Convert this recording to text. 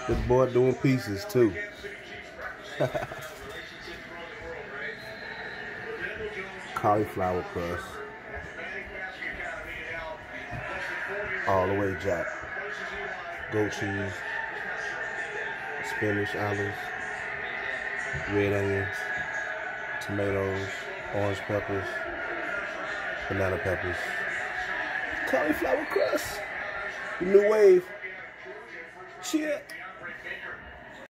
This boy doing pieces too. Cauliflower crust. All the way jack. Goat cheese. Spinach, olives. Red onions. Tomatoes. Orange peppers. Banana peppers. Cauliflower crust. The new wave. Shit.